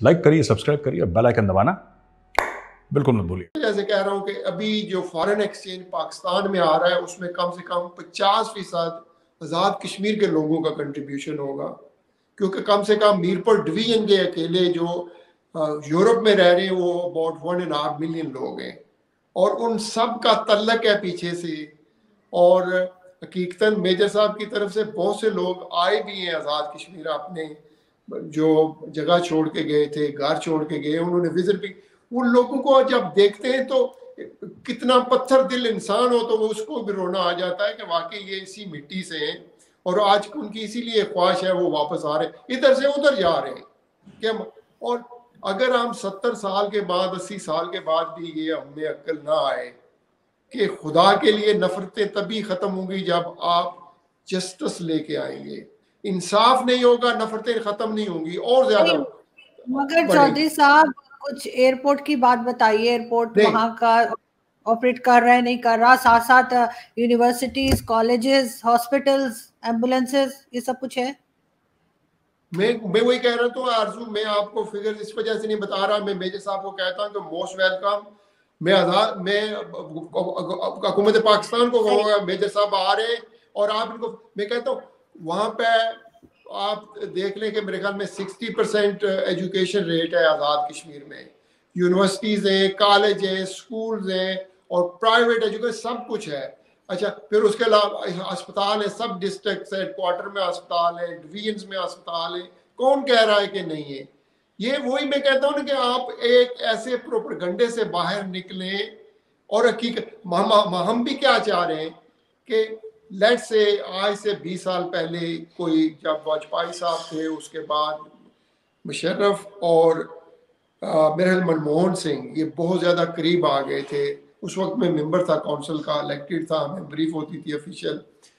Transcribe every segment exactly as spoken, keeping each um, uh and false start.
Like करिए, subscribe करिए, bell icon दबाना बिल्कुल मत भूलिए। जैसे कह रहा हूँ कि अभी जो फॉरेन एक्सचेंज पाकिस्तान में आ रहा है उसमें कम से कम पचास फीसद आज़ाद कश्मीर के लोगों का कंट्रीब्यूशन होगा, क्योंकि कम से कम मीरपुर डिवीजन के अकेले जो यूरोप में रह रहे हैं वो about one and half million लोग हैं और उन सब का तल्लक है पीछे से। और हकीकतन मेजर साहब की तरफ से बहुत से लोग आए भी हैं आज़ाद कश्मीर, अपने जो जगह छोड़ के गए थे, घर छोड़ के गए, उन्होंने विजिट भी। उन लोगों को जब देखते हैं तो कितना पत्थर दिल इंसान हो तो वो उसको भी रोना आ जाता है कि वाकई ये इसी मिट्टी से हैं और आज उनकी इसीलिए ख्वाहिश है वो वापस आ रहे हैं, इधर से उधर जा रहे हैं क्या। और अगर हम सत्तर साल के बाद, अस्सी साल के बाद भी ये हमें अक्ल ना आए कि खुदा के लिए नफरतें तभी खत्म होंगी जब आप जस्टिस लेके आएंगे, इंसाफ नहीं होगा, नफरतें खत्म नहीं होंगी और ज्यादा। मगर चौधरी साहब कुछ एयरपोर्ट की बात बताइए, एयरपोर्ट वहां का ऑपरेट कर रहा है नहीं कर रहा, साथ साथ यूनिवर्सिटीज, कॉलेजेस, हॉस्पिटल्स, एम्बुलेंसेस, ये सब कुछ है। मैं मैं वही कह रहा हूँ आरजू, मैं आपको फिगर इस वजह से नहीं बता रहा, मैं मेजर साहब को कहता हूँ कि मोस्ट वेलकम। मैं आजाद मैं हुकूमत पाकिस्तान को कहूँगा मेजर साहब आ रहे हैं और आप इनको, मैं कहता हूँ वहाँ पे आप देख लें कि मेरे ख्याल में सिक्सटी परसेंट एजुकेशन रेट है आज़ाद कश्मीर में। यूनिवर्सिटीज़ हैं, कॉलेज हैं, स्कूल्स हैं और प्राइवेट एजुकेशन सब कुछ है। अच्छा, फिर उसके अलावा अस्पताल है, सब डिस्ट्रिक्ट हेडक्वार्टर में अस्पताल है, डिवीजन में अस्पताल है, कौन कह रहा है कि नहीं है। ये वही मैं कहता हूँ ना कि आप एक ऐसे प्रोपेगेंडे से बाहर निकलें और हकीकत हम भी क्या चाह रहे हैं कि लेट से आज से बीस साल पहले कोई जब वाजपेयी साहब थे, उसके बाद मुशर्रफ और मेरे मनमोहन सिंह ये बहुत ज़्यादा करीब आ गए थे। उस वक्त में मेंबर था काउंसिल का, इलेक्टेड था, हमें ब्रीफ होती थी ऑफिशियल,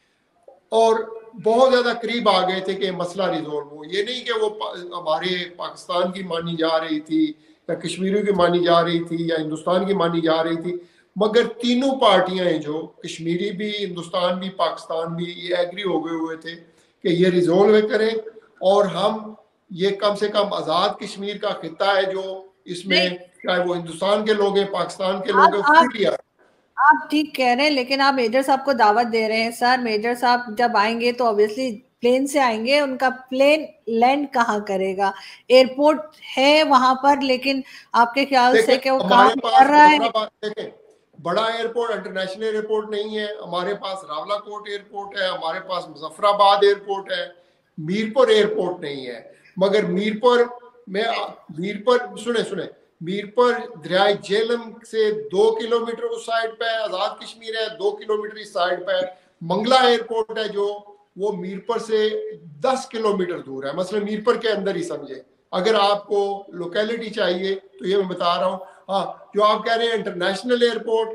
और बहुत ज़्यादा करीब आ गए थे कि मसला रिजोल्व हो। ये नहीं कि वो हमारे पाकिस्तान की मानी जा रही थी या कश्मीरियों की मानी जा रही थी या हिंदुस्तान की मानी जा रही थी, मगर तीनों पार्टियां हैं जो कश्मीरी भी, हिंदुस्तान भी, पाकिस्तान भी, ये एग्री हो गए हुए थे कि ये रिजोल्व करें और हम ये कम से कम आज़ाद कश्मीर का खिता है जो इसमें चाहे वो हिंदुस्तान के लोग हैं, पाकिस्तान के लोग हैं। आप ठीक कह रहे हैं, लेकिन आप मेजर साहब को दावत दे रहे हैं। सर मेजर साहब जब आएंगे तो ऑब्वियसली प्लेन से आएंगे, उनका प्लेन लैंड कहाँ करेगा? एयरपोर्ट है वहां पर, लेकिन आपके ख्याल से कि वो काम कर रहा है? बड़ा एयरपोर्ट, इंटरनेशनल एयरपोर्ट नहीं है हमारे पास। रावलाकोट एयरपोर्ट है हमारे पास, मुजफ्फराबाद एयरपोर्ट है, मीरपुर एयरपोर्ट नहीं है। मगर मीरपुर में मीरपुर सुने सुने मीरपुर दरियाए जेहलम से दो किलोमीटर उस साइड पे आज़ाद कश्मीर है, दो किलोमीटर इस साइड पे मंगला एयरपोर्ट है जो वो मीरपुर से दस किलोमीटर दूर है। मतलब मीरपुर के अंदर ही समझे। अगर आपको लोकेलिटी चाहिए तो ये मैं बता रहा हूँ। हाँ, जो आप कह रहे हैं इंटरनेशनल एयरपोर्ट,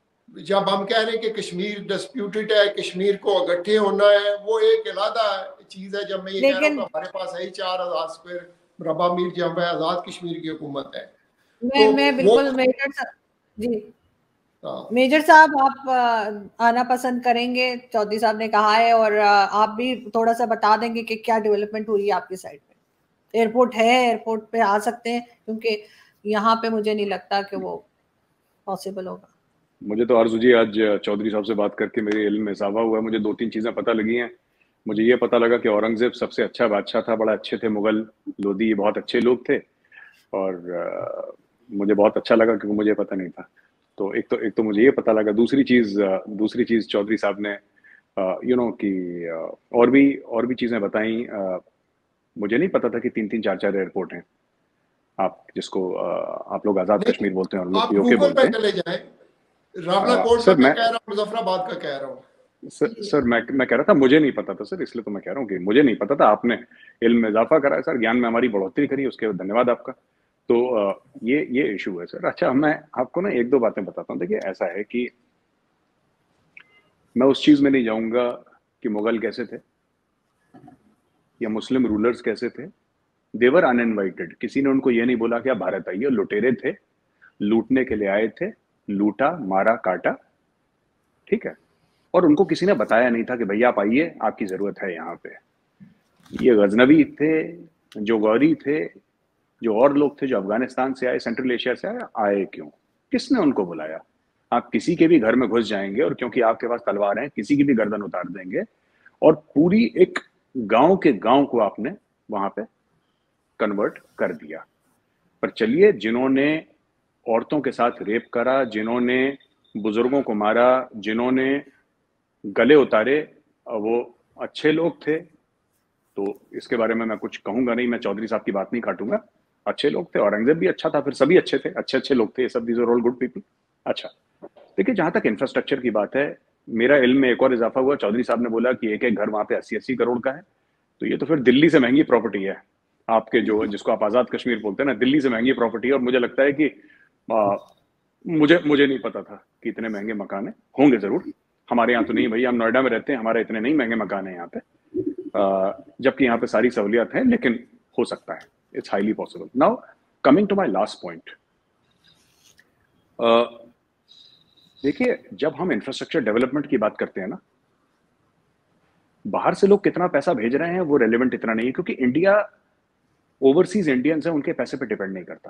जब हम कह रहे हैं कि कश्मीर डिस्प्यूटेड है, कश्मीर को इकट्ठे होना है, वो एक अलग चीज है। जब मैं ये कह रहा हूँ हमारे पास है ही चार हजार स्क्वायर मरबा मील जहाँ पे आज़ाद कश्मीर की हुकूमत है। मैं तो मैं बिल्कुल मेजर साहब जी मेजर साहब आप आना पसंद करेंगे, चौधरी साहब ने कहा है, और आप भी थोड़ा सा बता देंगे कि क्या डेवलपमेंट हुई है आपकी साइड पे। एयरपोर्ट है, एयरपोर्ट पे आ सकते हैं, क्योंकि यहाँ पे मुझे नहीं लगता कि वो पॉसिबल होगा। मुझे तो आरजू जी आज चौधरी साहब से बात करके मेरे इल्म में इजाफा हुआ है। मुझे दो तीन चीज़ें पता लगी हैं। मुझे ये पता लगा कि औरंगजेब सबसे अच्छा बादशाह था, बड़ा अच्छे थे। मुगल लोधी बहुत अच्छे लोग थे और आ, मुझे बहुत अच्छा लगा क्योंकि मुझे पता नहीं था। तो एक तो एक तो मुझे ये पता लगा। दूसरी चीज़ दूसरी चीज़ चौधरी साहब ने यू नो कि और भी और भी चीज़ें बताई। मुझे नहीं पता था कि तीन तीन चार चार एयरपोर्ट हैं। आप जिसको आ, आप लोग आज़ाद कश्मीर बोलते हैं और लोग पीओके बोलते हैं। चले जाएं, रावलाकोट का मैं कह रहा हूं, मुजफ्फराबाद का कह रहा हूं। सर सर मैं मैं कह रहा था मुझे नहीं पता था सर, इसलिए तो मैं कह रहा हूँ कि मुझे नहीं पता था। आपने इल्म में इजाफा करा है सर, ज्ञान में हमारी बढ़ोतरी करी, उसके धन्यवाद आपका। तो ये ये इशू है सर। अच्छा, मैं आपको ना एक दो बातें बताता हूँ। देखिए, ऐसा है कि मैं उस चीज में नहीं जाऊंगा कि मुगल कैसे थे या मुस्लिम रूलर्स कैसे थे। They were uninvited. किसी ने उनको ये नहीं बोला कि आप भारत आइए। लुटेरे थे, लूटने के लिए आए थे, लूटा, मारा, काटा, ठीक है। और उनको किसी ने बताया नहीं था कि भैया आप आइए, आपकी जरूरत है यहाँ पे। ये गजनवी थे, जो गौरी थे, जो और लोग थे जो अफगानिस्तान से आए, सेंट्रल एशिया से आए, आए क्यों? किसने उनको बुलाया? आप किसी के भी घर में घुस जाएंगे और क्योंकि आपके पास तलवार है किसी की भी गर्दन उतार देंगे, और पूरी एक गांव के गांव को आपने वहां पे कन्वर्ट कर दिया। पर चलिए, जिन्होंने औरतों के साथ रेप करा, जिन्होंने बुजुर्गों को मारा, जिन्होंने गले उतारे, वो अच्छे लोग थे, तो इसके बारे में मैं कुछ कहूंगा नहीं, मैं चौधरी साहब की बात नहीं काटूंगा। अच्छे लोग थे, औरंगजेब भी अच्छा था, फिर सभी अच्छे थे, अच्छे अच्छे लोग थे, ये सब these are all good people. अच्छा, देखिए, जहां तक इंफ्रास्ट्रक्चर की बात है, मेरा इल्म में एक और इजाफा हुआ। चौधरी साहब ने बोला कि एक एक घर वहां पे अस्सी अस्सी करोड़ का है, तो ये तो फिर दिल्ली से महंगी प्रॉपर्टी है आपके, जो जिसको आप आजाद कश्मीर बोलते हैं ना, दिल्ली से महंगी प्रॉपर्टी है। और मुझे लगता है कि आ, मुझे मुझे नहीं पता था कि इतने महंगे मकान है, होंगे जरूर, हमारे यहाँ तो नहीं भाई, हम नोएडा में रहते हैं, हमारे इतने नहीं महंगे मकान है यहाँ पे, जबकि यहाँ पे सारी सहूलियात हैं, लेकिन हो सकता है, it's highly possible. Now coming to my last point, देखिए, जब हम इंफ्रास्ट्रक्चर डेवलपमेंट की बात करते हैं ना, बाहर से लोग कितना पैसा भेज रहे हैं वो रेलेवेंट इतना नहीं है, क्योंकि इंडिया ओवरसीज इंडियंस है, उनके पैसे पे डिपेंड नहीं करता।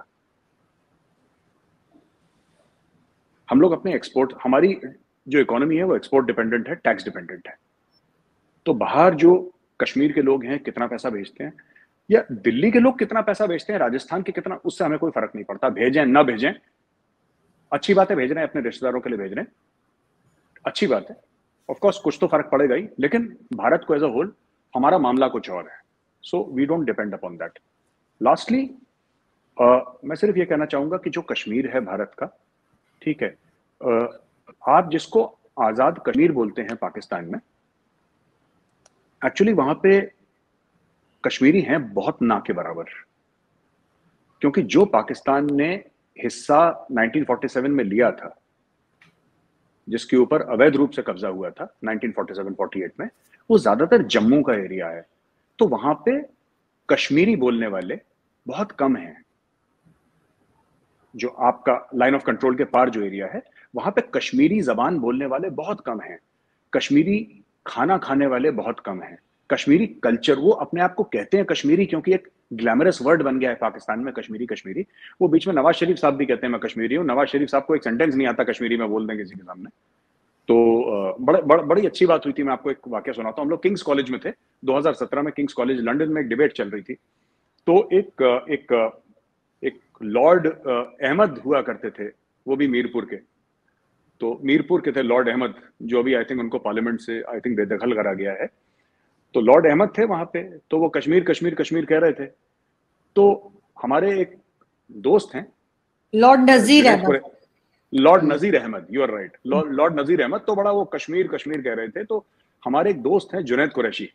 हम लोग अपने एक्सपोर्ट, हमारी जो इकोनॉमी है वो एक्सपोर्ट डिपेंडेंट है, टैक्स डिपेंडेंट है। तो बाहर जो कश्मीर के लोग हैं कितना पैसा भेजते हैं, या दिल्ली के लोग कितना पैसा भेजते हैं, राजस्थान के कितना, उससे हमें कोई फर्क नहीं पड़ता। भेजें ना भेजें, अच्छी बात है, भेज रहे हैं अपने रिश्तेदारों के लिए भेज रहे हैं, अच्छी बात है, ऑफ कोर्स कुछ तो फर्क पड़ेगा ही, लेकिन भारत को एज अ होल हमारा मामला कुछ और है, so we don't depend upon that. Lastly मैं सिर्फ ये कहना चाहूंगा कि जो कश्मीर है भारत का, ठीक है, uh, आप जिसको आजाद कश्मीर बोलते हैं पाकिस्तान में, एक्चुअली वहां पे कश्मीरी हैं बहुत ना के बराबर, क्योंकि जो पाकिस्तान ने हिस्सा नाइनटीन फोर्टी सेवन में लिया था, जिसके ऊपर अवैध रूप से कब्जा हुआ था nineteen forty seven forty eight में, वो ज्यादातर जम्मू का एरिया है। तो वहां पे कश्मीरी बोलने वाले बहुत कम हैं। जो आपका लाइन ऑफ कंट्रोल के पार जो एरिया है, वहां पे कश्मीरी जबान बोलने वाले बहुत कम हैं। कश्मीरी खाना खाने वाले बहुत कम हैं। कश्मीरी कल्चर, वो अपने आप को कहते हैं कश्मीरी क्योंकि एक ग्लैमरस वर्ड बन गया है पाकिस्तान में, कश्मीरी कश्मीरी। वो बीच में नवाज शरीफ साहब भी कहते हैं मैं कश्मीरी हूँ। नवाज शरीफ साहब को एक सेंटेंस नहीं आता कश्मीरी में बोल दें किसी के सामने। तो बड़े बड़, बड़ी अच्छी बात हुई थी। मैं आपको एक वाकया सुनाता हूँ। हम लोग किंग्स कॉलेज में थे दो हज़ार सत्रह में, किंग्स कॉलेज लंदन में एक डिबेट चल रही थी। तो एक एक एक लॉर्ड अहमद हुआ करते थे, वो भी मीरपुर के। तो मीरपुर के थे लॉर्ड अहमद, जो अभी आई थिंक उनको पार्लियामेंट से आई थिंक बेदखल करा गया है। तो लॉर्ड अहमद थे वहां पे, तो वो कश्मीर कश्मीर कश्मीर कह रहे थे। तो हमारे एक दोस्त हैं lord Nazir Ahmed, lord Nazir Ahmed, you are right, lord Nazir Ahmed. तो बड़ा वो कश्मीर कश्मीर कह रहे थे। तो हमारे एक दोस्त हैं जुनैद कुरैशी।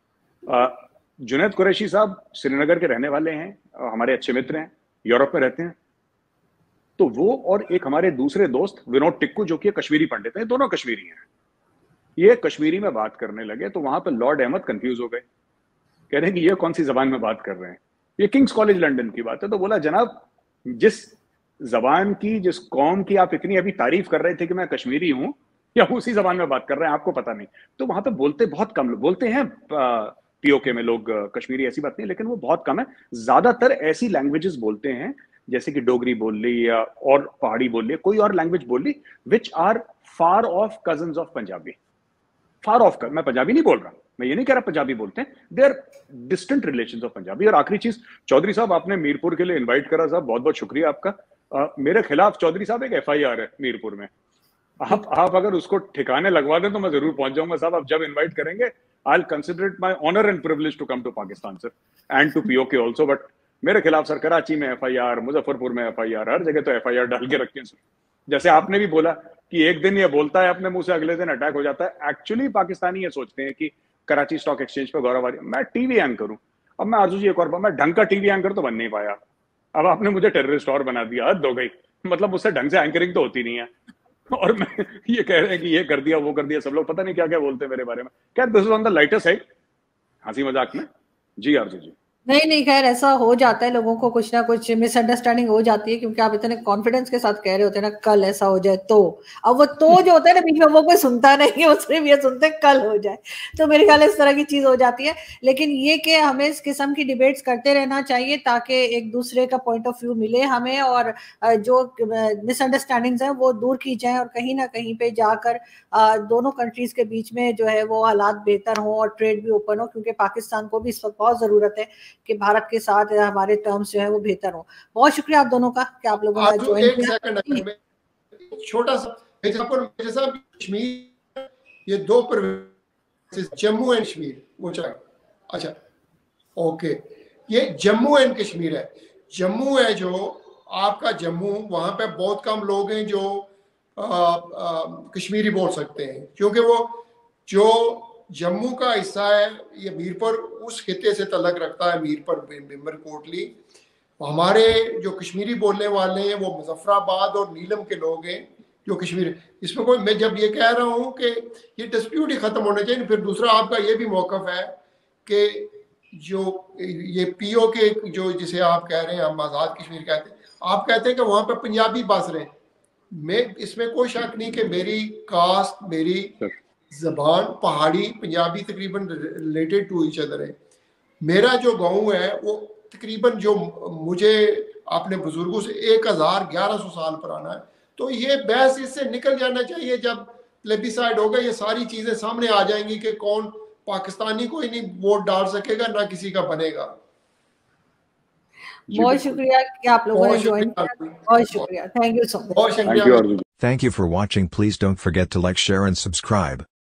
जुनैद कुरैशी साहब श्रीनगर के रहने वाले हैं, हमारे अच्छे मित्र हैं, यूरोप में रहते हैं। तो वो और एक हमारे दूसरे दोस्त विनोद टिक्कू, जो कि कश्मीरी पंडित हैं, दोनों कश्मीरी हैं। ये कश्मीरी में बात करने लगे तो वहां पर लॉर्ड अहमद कंफ्यूज हो गए, कह रहे हैं कि ये कौन सी जबान में बात कर रहे हैं। ये किंग्स कॉलेज लंदन की बात है। तो बोला जनाब, जिस जबान की, जिस कौम की आप इतनी अभी तारीफ कर रहे थे कि मैं कश्मीरी हूं, या उसी जबान में बात कर रहे हैं, आपको पता नहीं। तो वहां पे बोलते बहुत कम लोग बोलते हैं, पीओके में लोग कश्मीरी, ऐसी बात नहीं, लेकिन वो बहुत कम है। ज्यादातर ऐसी लैंग्वेजेस बोलते हैं जैसे कि डोगरी बोल ली या और पहाड़ी बोल ली, कोई और लैंग्वेज बोल ली, which are far off cousins of Punjabi. Far off कर, मैं पंजाबी नहीं बोल रहा, मैं ये नहीं कह रहा पंजाबी बोलते हैं, they are distant relations of Punjabi. और आखिरी चीज, चौधरी साहब आपने मीरपुर के लिए इनवाइट करा साहब, बहुत बहुत शुक्रिया आपका। आ, मेरे खिलाफ चौधरी साहब एक एफ आई आर है मीरपुर में। आप आप अगर उसको ठिकाने लगवा दें तो मैं जरूर पहुंच जाऊंगा साहब। आप जब इन्वाइट करेंगे, I will consider it my honour and privilege to come to Pakistan sir, and to POK also. But मेरे खिलाफ सर कराची में एफ आई आर, मुजफ्फरपुर में एफ आई आर, हर जगह तो एफ आई आर डाल के रखे हैं सर। जैसे आपने भी बोला कि एक दिन ये बोलता है अपने मुंह से, अगले दिन अटैक हो जाता है। एक्चुअली पाकिस्तानी ये सोचते हैं कि कराची स्टॉक एक्सचेंज पर गौरव आर्य, मैं टीवी एंकर हूं। अब मैं आरजू जी एक और, मैं ढंग का टीवी एंकर तो बन नहीं पाया, अब आपने मुझे टेररिस्ट और बना दिया, हद हो गई। मतलब मुझसे ढंग से एंकरिंग तो होती नहीं है, और मैं ये कह रहे हैं कि ये कर दिया वो कर दिया, सब लोग पता नहीं क्या क्या बोलते हैं मेरे बारे में। क्या this is on the lighter side, हंसी मजाक में। जी आरजू जी। नहीं नहीं खैर ऐसा हो जाता है, लोगों को कुछ ना कुछ मिसअंडरस्टैंडिंग हो जाती है, क्योंकि आप इतने कॉन्फिडेंस के साथ कह रहे होते हैं ना कल ऐसा हो जाए तो, अब वो तो जो होता है ना बीच में वो कोई सुनता नहीं है, वो सिर्फ ये सुनते हैं कल हो जाए, तो मेरे ख्याल इस तरह की चीज हो जाती है। लेकिन ये कि हमें इस किस्म की डिबेट्स करते रहना चाहिए ताकि एक दूसरे का पॉइंट ऑफ व्यू मिले हमें, और जो मिसअंडरस्टैंडिंग्स हैं वो दूर की जाए, और कहीं ना कहीं पे जाकर दोनों कंट्रीज के बीच में जो है वो हालात बेहतर हो और ट्रेड भी ओपन हो, क्योंकि पाकिस्तान को भी इस वक्त बहुत जरूरत है कि भारत के साथ हमारे टर्म्स जो है वो बेहतर हो। बहुत शुक्रिया आप दोनों का कि आप लोगों ने ज्वाइन किया। छोटा सा कश्मीर, ये दो प्रोविंस जम्मू एंड कश्मीर, वो अच्छा ओके, ये जम्मू एंड कश्मीर है। जम्मू है जो आपका जम्मू, वहां पे बहुत कम लोग हैं जो आ, आ, कश्मीरी बोल सकते हैं, क्योंकि वो जो जम्मू का हिस्सा है ये मीरपुर उस खिते से तलक रखता है, मीरपुर मेंबर कोटली। हमारे जो कश्मीरी बोलने वाले हैं वो मुजफ्फराबाद और नीलम के लोग हैं जो कश्मीर। इसमें कोई, मैं जब ये कह रहा हूँ कि ये डिस्प्यूट ही खत्म होना चाहिए। फिर दूसरा आपका ये भी मौकफ है कि जो ये पीओ के जो जिसे आप कह रहे हैं हम आज़ाद कश्मीर कहते हैं, आप कहते हैं कि वहाँ पे पंजाबी बस रहे। मैं इसमें कोई शक नहीं कि मेरी कास्ट, मेरी जबान पहाड़ी पंजाबी तकरीबन रिलेटेड टू ईच अदर है। मेरा जो गांव है वो तकरीबन जो मुझे अपने बुजुर्गों से एक हजार ग्यारह सौ साल पुराना है। तो ये बहस इससे निकल जाना चाहिए। जब प्लेबिसाइड होगा ये सारी चीजें सामने आ जाएंगी कि कौन पाकिस्तानी कोई नहीं वोट डाल सकेगा, ना किसी का बनेगा। बहुत शुक्रिया कि आप लोगों ने ज्वाइन किया, बहुत शुक्रिया, थैंक यू सो मच। बहुत शुक्रिया। Thank you for watching. Please don't forget to like, share and subscribe.